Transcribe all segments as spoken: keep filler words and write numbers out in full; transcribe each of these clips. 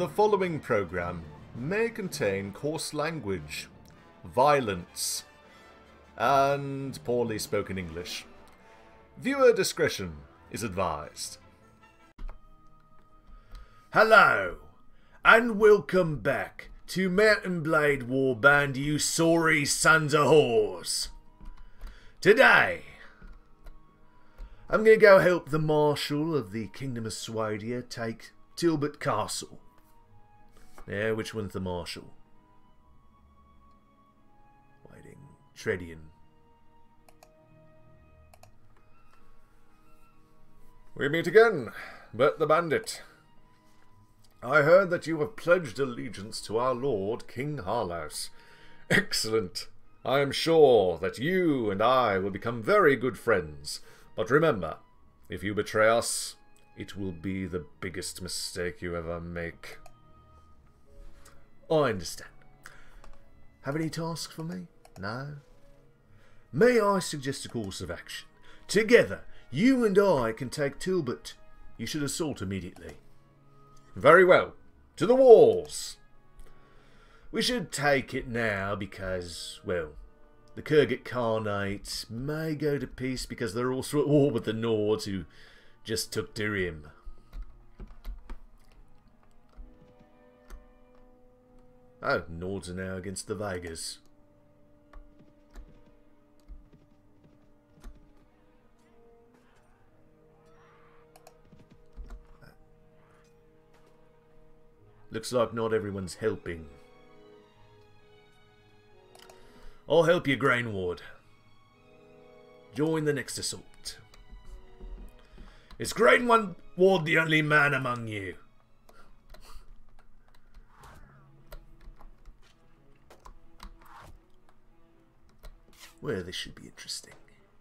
The following program may contain coarse language, violence, and poorly spoken English. Viewer discretion is advised. Hello, and welcome back to M and B Warband, you sorry sons of whores. Today, I'm going to go help the Marshal of the Kingdom of Swadia take Tilbaut Castle. Yeah, which one's the Marshal? Waiting. Tredian. We meet again, Burt the Bandit. I heard that you have pledged allegiance to our lord, King Harlaus. Excellent. I am sure that you and I will become very good friends. But remember, if you betray us, it will be the biggest mistake you ever make. I understand. Have any tasks for me? No? May I suggest a course of action? Together, you and I can take Tilbaut. You should assault immediately. Very well. To the walls! We should take it now because, well, the Khergit Khanate may go to peace because they're also at war with the Nords who just took Dirim. Oh, Nords are now against the Vegas. Looks like not everyone's helping. I'll help you, Grain Ward. Join the next assault. Is Grain One Ward the only man among you? Well, this should be interesting.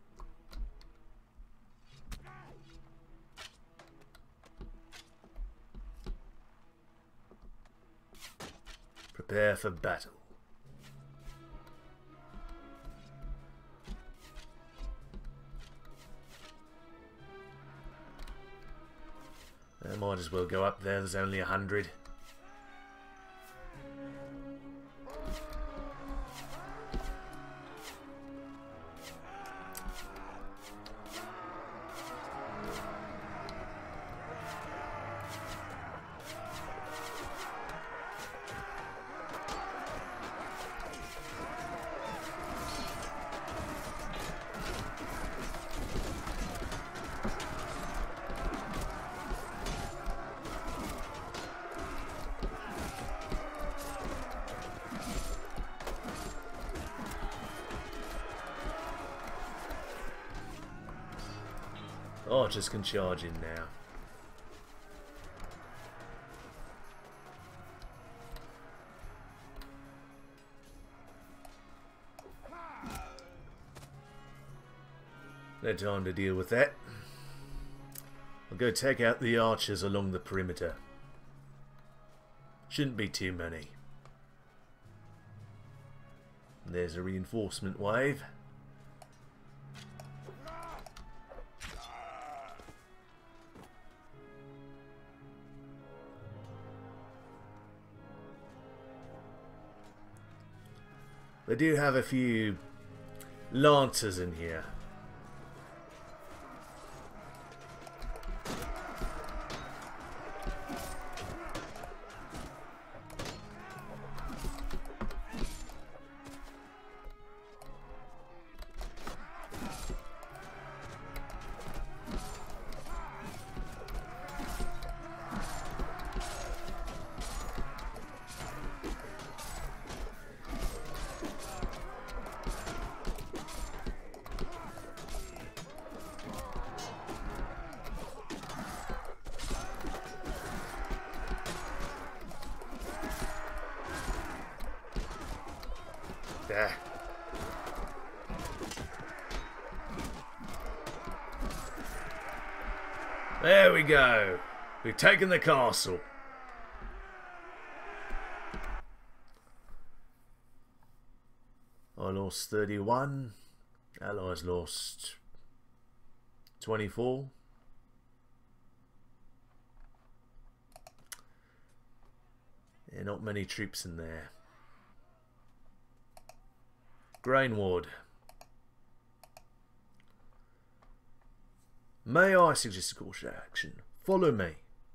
Prepare for battle. I might as well go up there, there's only a hundred. Archers can charge in now. No time to deal with that. I'll go take out the archers along the perimeter. Shouldn't be too many. There's a reinforcement wave. They do have a few lancers in here. There. There we go. We've taken the castle. I lost thirty-one. Allies lost twenty-four. Yeah, not many troops in there. Grainwood. May I suggest a course of action? Follow me.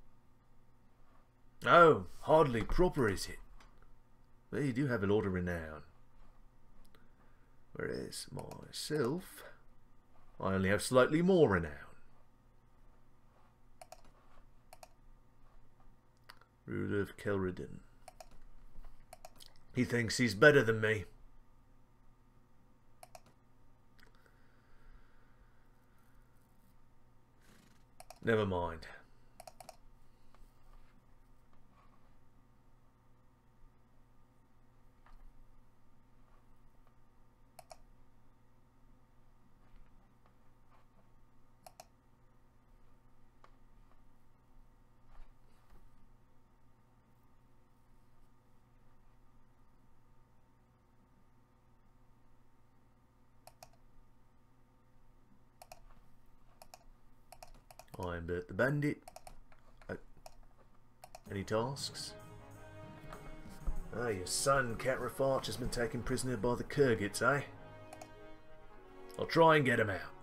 Oh, hardly proper, is it? Well, you do have a lot of renown. Whereas myself, I only have slightly more renown. Ruler of Khergit. He thinks he's better than me. Never mind. I'm Burt the Bandit. Oh. Any tasks? Ah, your son, Catrafart, has been taken prisoner by the Khergits, eh? I'll try and get him out.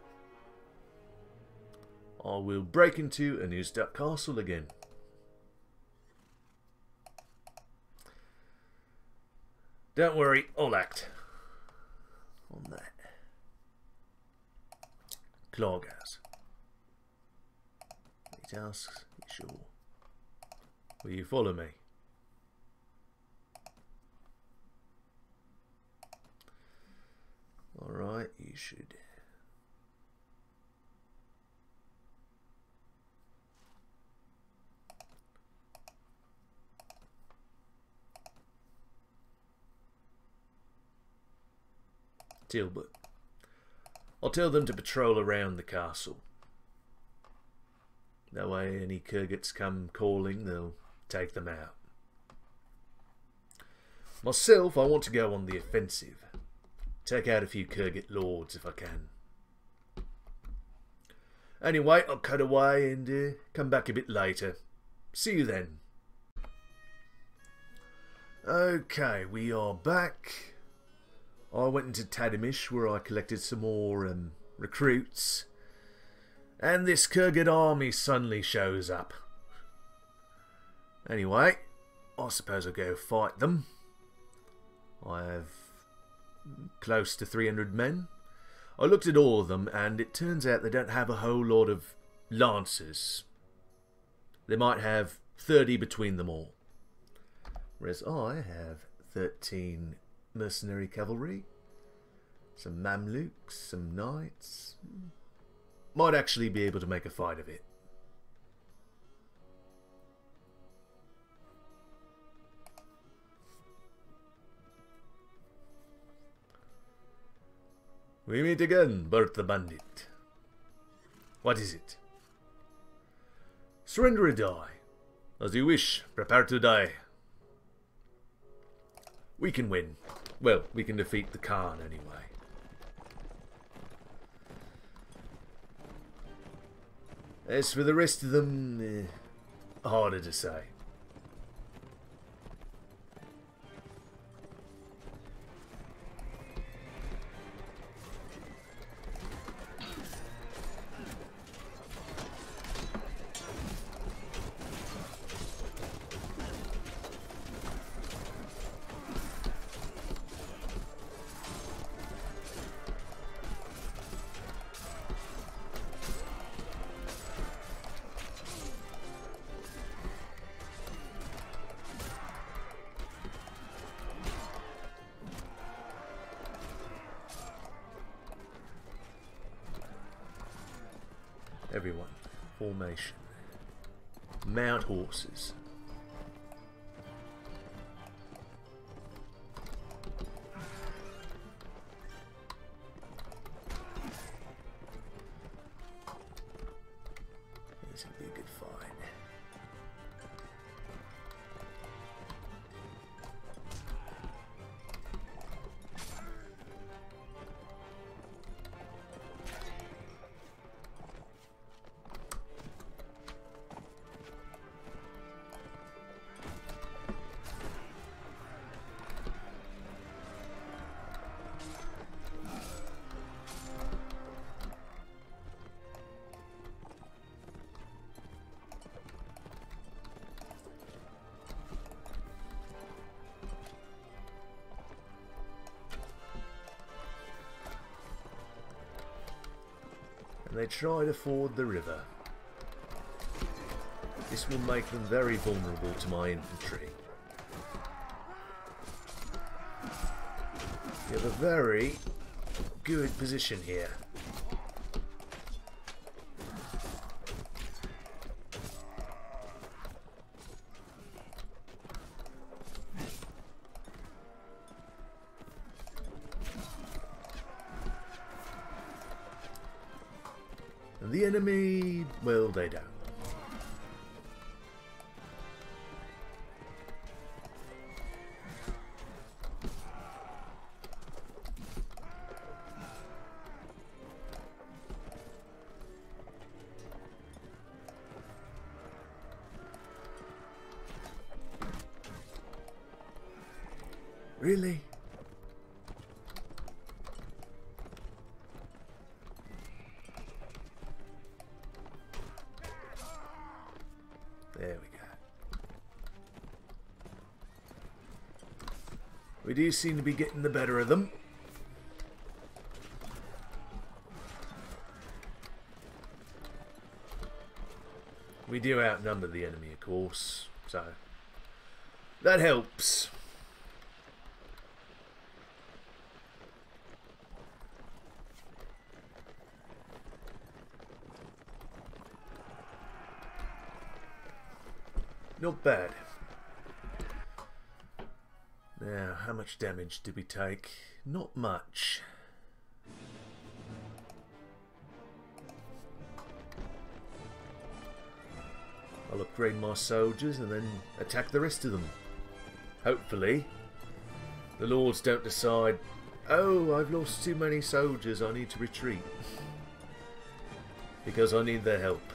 I will break into a Tilbaut Castle again. Don't worry, I'll act on that. Cloggers. Tasks, sure. Will you follow me? Alright, you should. Tilbaut. I'll tell them to patrol around the castle. That way any Khergits come calling, they'll take them out. Myself, I want to go on the offensive. Take out a few Khergit lords if I can. Anyway, I'll cut away and uh, come back a bit later. See you then. Okay, we are back. I went into Tadimish where I collected some more um, recruits. And this Khergit army suddenly shows up. Anyway, I suppose I'll go fight them. I have close to three hundred men. I looked at all of them and it turns out they don't have a whole lot of lancers. They might have thirty between them all. Whereas I have thirteen mercenary cavalry, some Mamluks, some knights. Might actually be able to make a fight of it. We meet again, Burt the Bandit. What is it? Surrender or die. As you wish, prepare to die. We can win. Well, we can defeat the Khan anyway. As for the rest of them, eh, harder to say. Everyone, formation. Mount horses. This will be a good fight. they try to ford the river. This will make them very vulnerable to my infantry. You have a very good position here. And the enemy, well, they don't. Really? There we go. We do seem to be getting the better of them. We do outnumber the enemy, of course, so that helps. Not bad. Now, how much damage did we take? Not much. I'll upgrade my soldiers and then attack the rest of them. Hopefully, the Lords don't decide, oh, I've lost too many soldiers, I need to retreat. Because I need their help.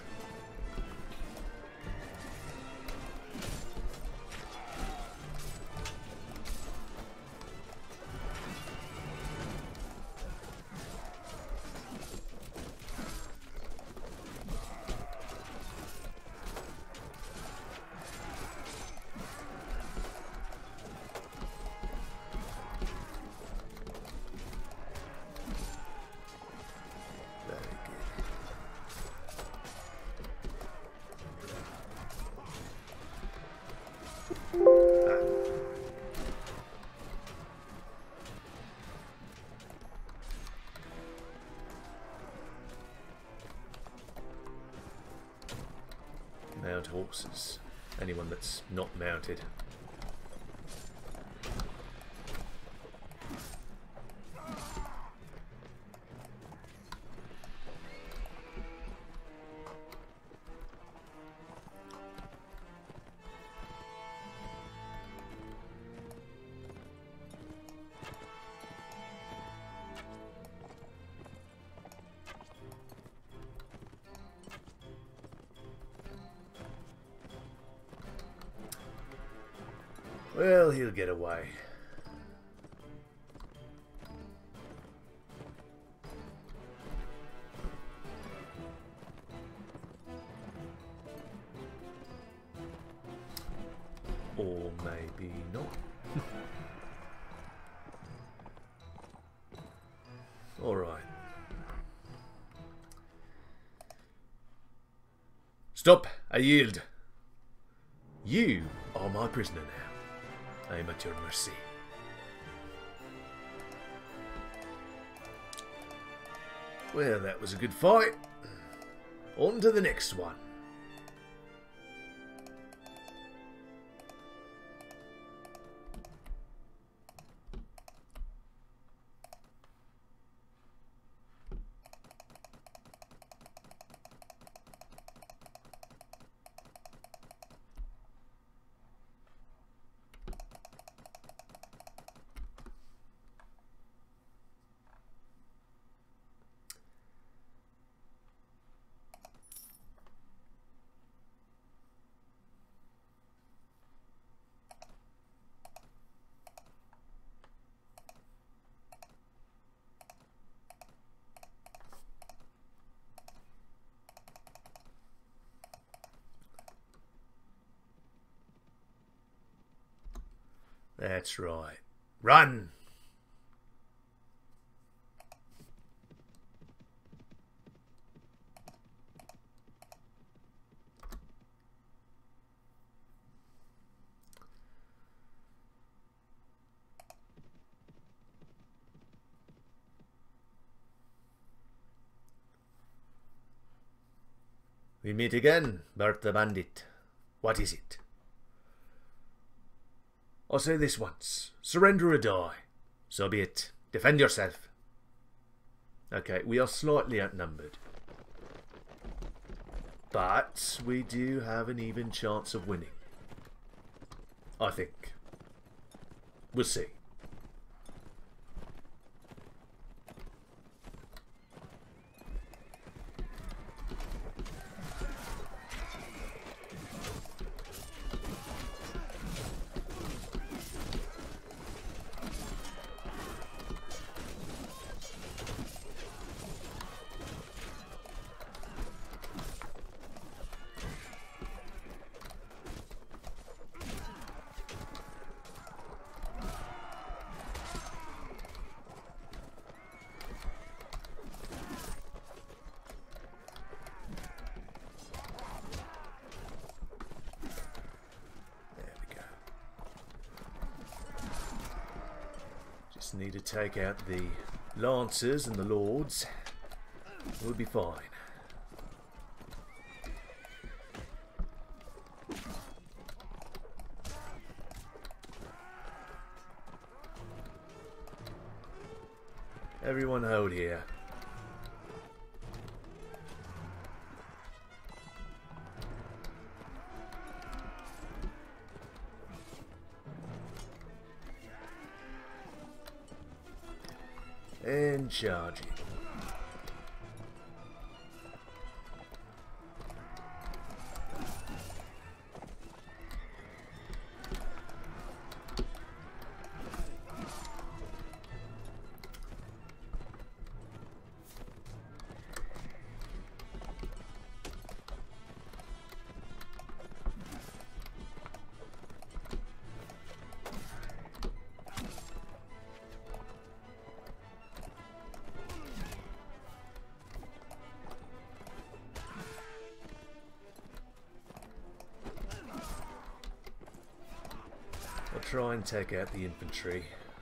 Mount horses. Anyone that's not mounted. Well, he'll get away. Or maybe not. All right. Stop! I yield. You are my prisoner now. I am at your mercy. Well, that was a good fight. On to the next one. That's right. Run! We meet again, Burt the Bandit. What is it? I'll say this once. Surrender or die. So be it. Defend yourself. Okay, we are slightly outnumbered. But we do have an even chance of winning. I think. We'll see. Need to take out the Lancers and the Lords. We'll be fine. Everyone hold here. And charging. Try and take out the infantry.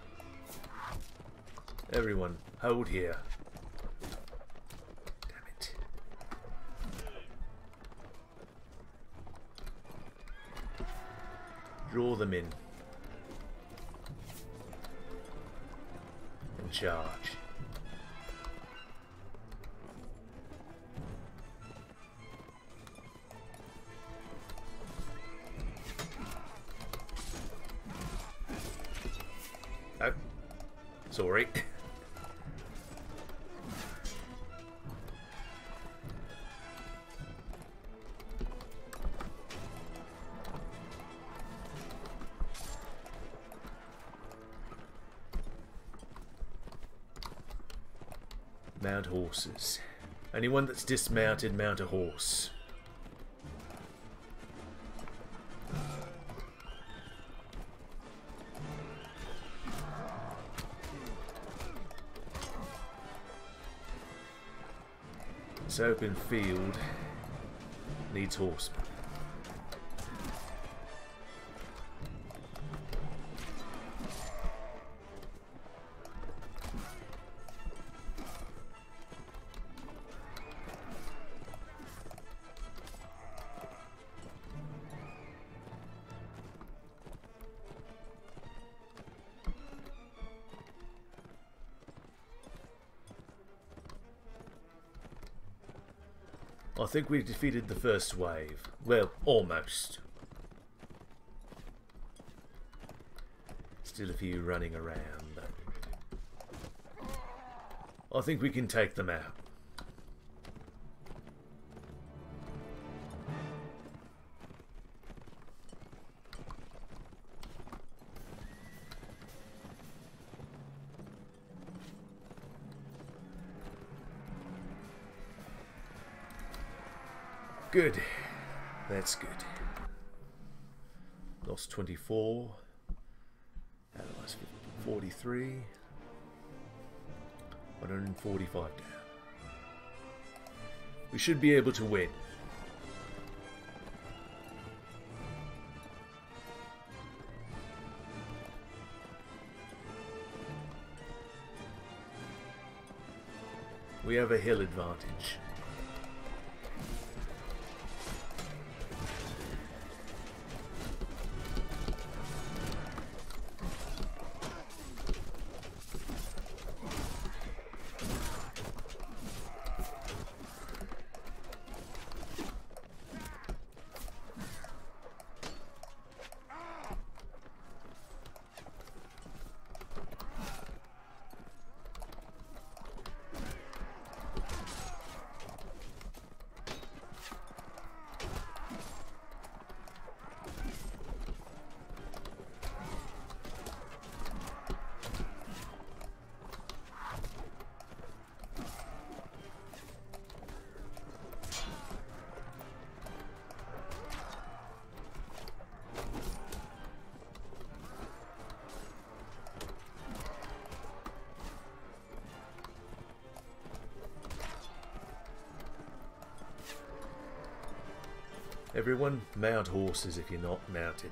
Everyone, hold here. Damn it. Draw them in. And charge. Oh, sorry. Mount horses. Anyone that's dismounted, mount a horse. This open field needs horsemen. I think we've defeated the first wave. Well, almost. Still a few running around, but I think we can take them out. Good. That's good. Lost twenty-four. Allies forty-three. one hundred forty-five down. We should be able to win. We have a hill advantage. Everyone, mount horses if you're not mounted.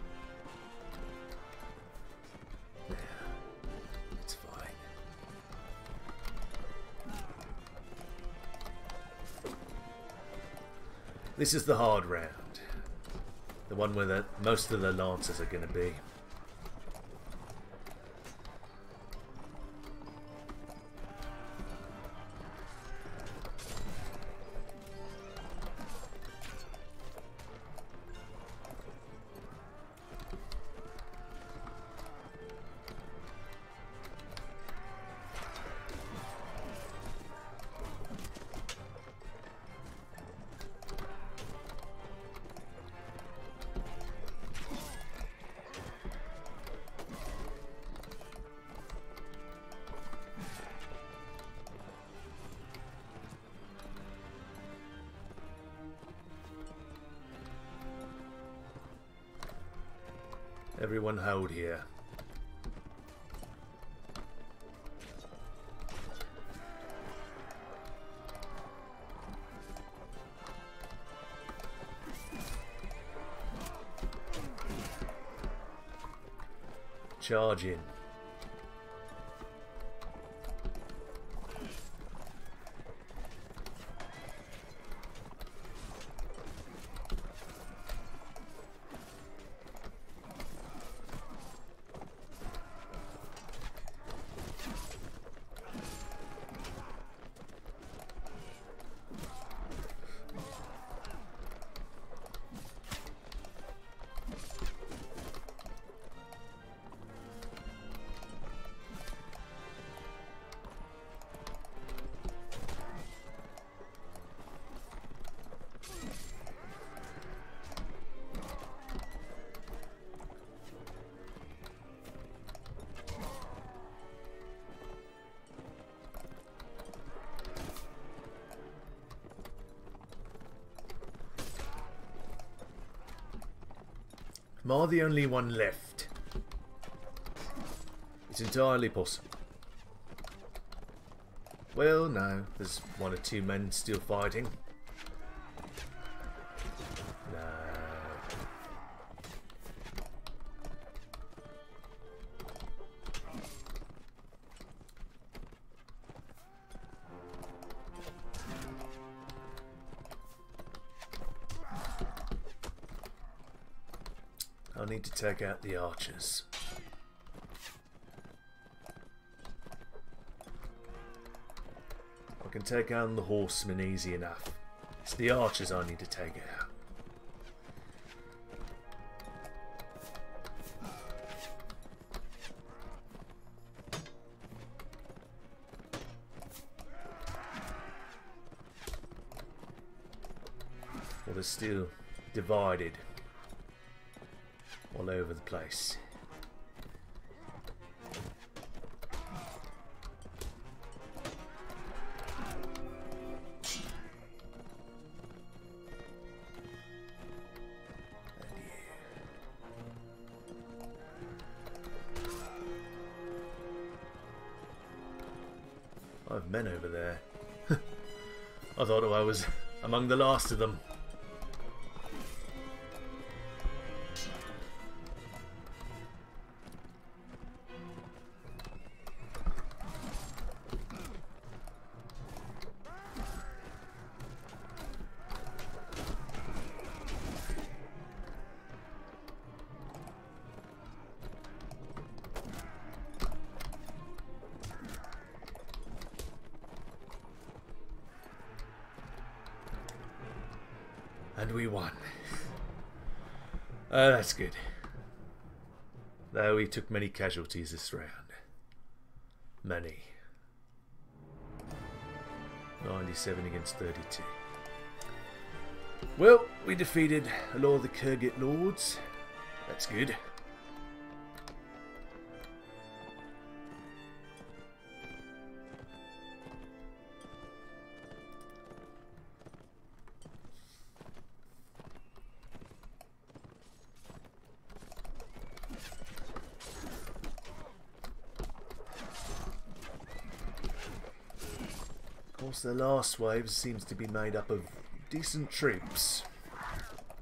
Yeah, it's fine. This is the hard round. The one where the, most of the lancers are going to be. Everyone hold here. Charge in. Am I the only one left? It's entirely possible. Well, no. There's one or two men still fighting. No. I need to take out the archers. I can take out the horsemen easy enough. It's the archers I need to take out. Well, they're still divided all over the place. I have men over there. I thought I was among the last of them. And we won. Uh, that's good. Though we took many casualties this round. Many. ninety-seven against thirty-two. Well, we defeated a lot of the Khergit Lords. That's good. Of course, the last wave seems to be made up of decent troops.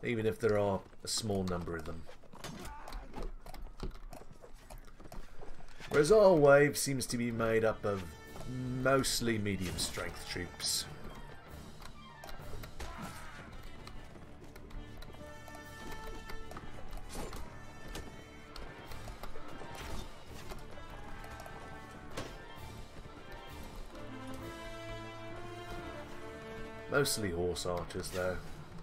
even if there are a small number of them. Whereas our wave seems to be made up of mostly medium strength troops. Mostly horse archers, though.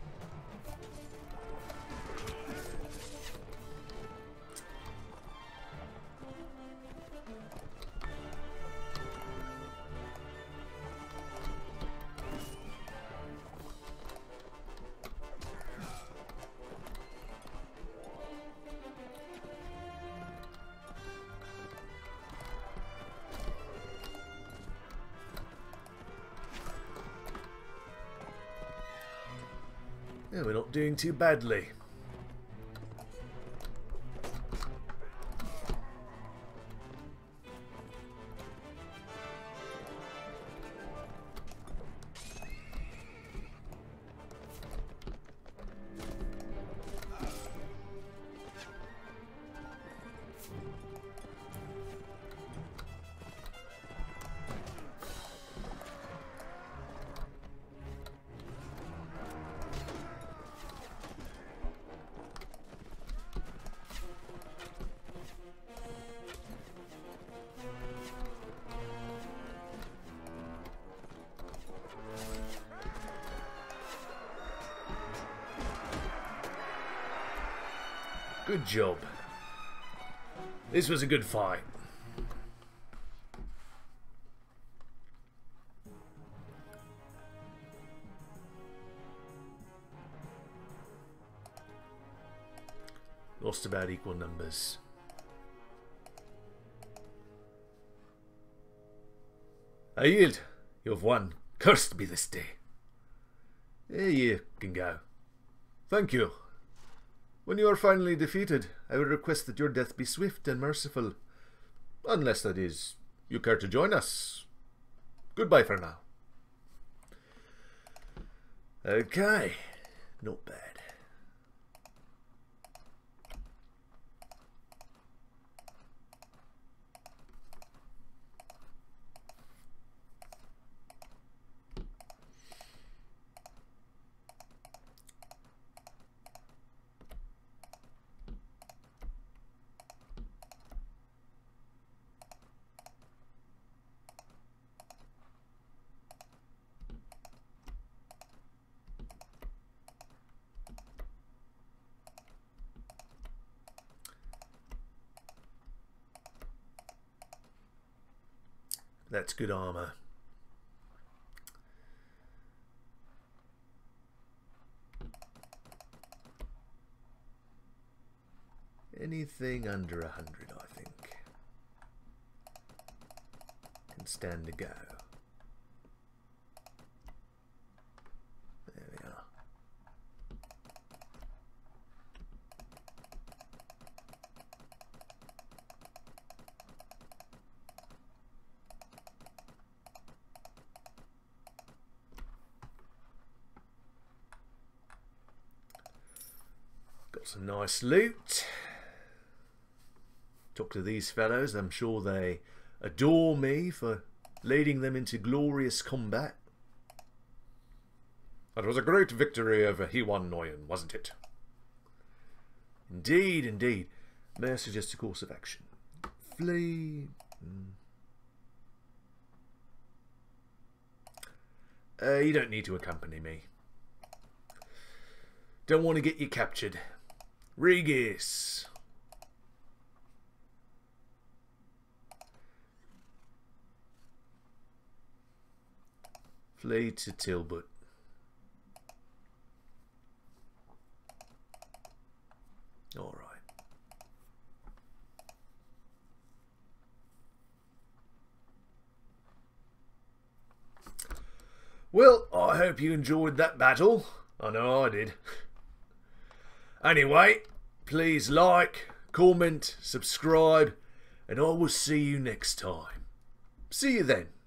Yeah, we're not doing too badly. Good job. This was a good fight. Lost about equal numbers. I yield. You have won. Cursed be this day. There you can go. Thank you. When you are finally defeated, I will request that your death be swift and merciful. Unless, that is, you care to join us. Goodbye for now. Okay. Not bad. That's good armor. Anything under a hundred, I think, can stand to go. There we are. Got some nice loot. Talk to these fellows. I'm sure they adore me for leading them into glorious combat. That was a great victory over Hiwan Noyen, wasn't it? Indeed, indeed. May I suggest a course of action? Flee. Mm. Uh, you don't need to accompany me. Don't want to get you captured. Regis. Flee to Tilbaut. All right. Well, I hope you enjoyed that battle. I know I did. Anyway, please like, comment, subscribe, and I will see you next time. See you then.